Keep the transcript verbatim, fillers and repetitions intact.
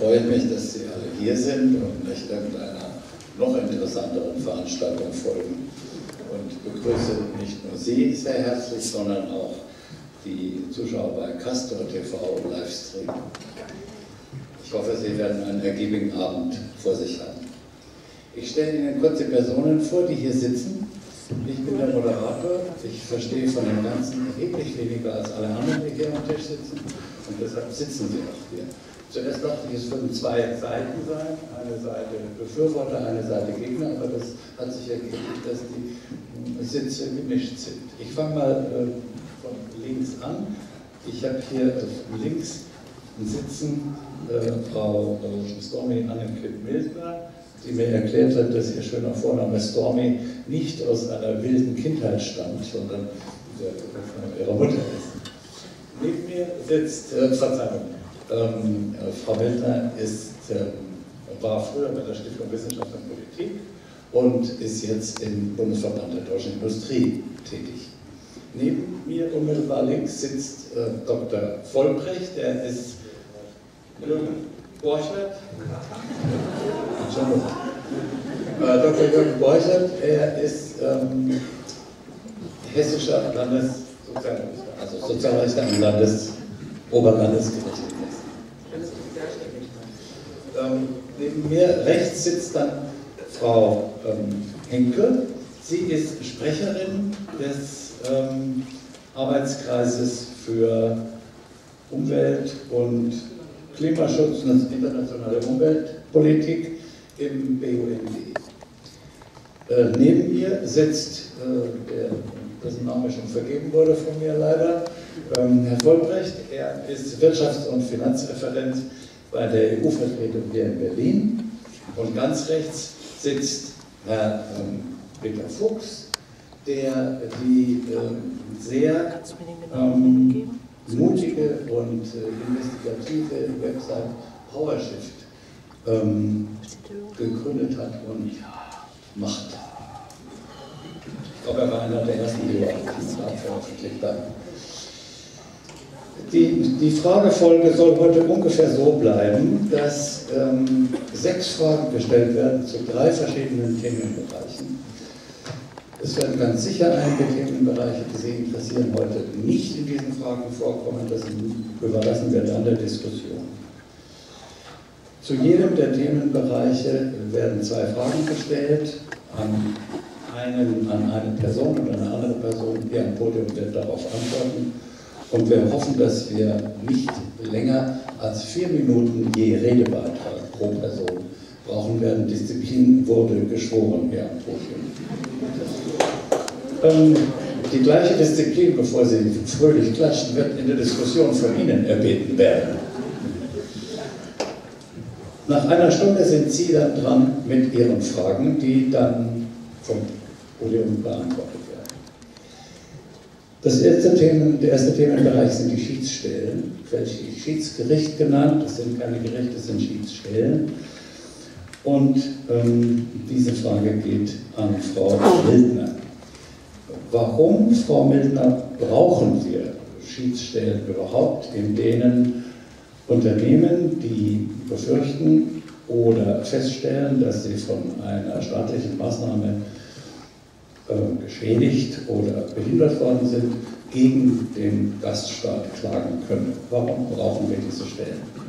freut mich, dass Sie alle hier sind und nicht irgendeiner noch interessanteren Veranstaltung folgen. Und begrüße nicht nur Sie sehr herzlich, sondern auch die Zuschauer bei Castor T V Livestream. Ich hoffe, Sie werden einen ergiebigen Abend vor sich haben. Ich stelle Ihnen kurz die Personen vor, die hier sitzen. Ich bin der Moderator. Ich verstehe von dem Ganzen erheblich weniger als alle anderen, die hier am Tisch sitzen. Und deshalb sitzen Sie auch hier. Zuerst dachte ich, es würden zwei Seiten sein. Eine Seite Befürworter, eine Seite Gegner. Aber das hat sich ergeben, dass die Sitze gemischt sind. Ich fange mal äh, von links an. Ich habe hier äh, links sitzen äh, Frau äh, Stormy Anneke-Mildner, die mir erklärt hat, dass ihr schöner Vorname Stormy nicht aus einer wilden Kindheit stammt, sondern der von ihrer Mutter ist. Neben mir sitzt, äh, Verzeihung, ähm, äh, Frau Mildner ist, äh, war früher bei der Stiftung Wissenschaft und Politik und ist jetzt im Bundesverband der deutschen Industrie tätig. Neben mir unmittelbar links sitzt äh, Doktor Vollbrecht, der ist Jürgen Borchert. Äh, Doktor Jürgen Borchert, er ist ähm, hessischer Landessozialrichter, also Sozialrichter am Landes Oberlandesgericht in Hessen. Ähm, neben mir rechts sitzt dann Frau ähm, Henke. Sie ist Sprecherin des ähm, Arbeitskreises für Umwelt und Klimaschutz und internationale Umweltpolitik im B U N D. Äh, neben mir sitzt, äh, der, dessen Name schon vergeben wurde von mir leider, ähm, Herr Vollbrecht. Er ist Wirtschafts- und Finanzreferent bei der E U-Vertretung hier in Berlin. Und ganz rechts sitzt Herr ähm, Peter Fuchs, der die äh, sehr ähm, mutige und äh, investigative Website PowerShift ähm, gegründet hat und macht. Ich glaube, er war einer der ersten, die das veröffentlicht haben. Die, die Fragefolge soll heute ungefähr so bleiben, dass ähm, sechs Fragen gestellt werden zu drei verschiedenen Themenbereichen. Es werden ganz sicher einige Themenbereiche, die Sie interessieren, heute nicht in diesen Fragen vorkommen. Das überlassen wir dann der Diskussion. Zu jedem der Themenbereiche werden zwei Fragen gestellt, an, einen, an eine Person und eine andere Person hier am Podium wird darauf antworten. Und wir hoffen, dass wir nicht länger als vier Minuten je Redebeitrag pro Person brauchen werden. Disziplin wurde geschworen hier am Podium. Ähm, die gleiche Disziplin, bevor Sie fröhlich klatschen, wird in der Diskussion von Ihnen erbeten werden. Nach einer Stunde sind Sie dann dran mit Ihren Fragen, die dann vom Podium beantwortet werden. Das erste Themen, der erste Themenbereich sind die Schiedsstellen, Schiedsgericht genannt. Das sind keine Gerichte, das sind Schiedsstellen. Und ähm, diese Frage geht an Frau Mildner. Warum, Frau Mildner, brauchen wir Schiedsstellen überhaupt, in denen Unternehmen, die befürchten oder feststellen, dass sie von einer staatlichen Maßnahme äh, geschädigt oder behindert worden sind, gegen den Gaststaat klagen können? Warum brauchen wir diese Stellen?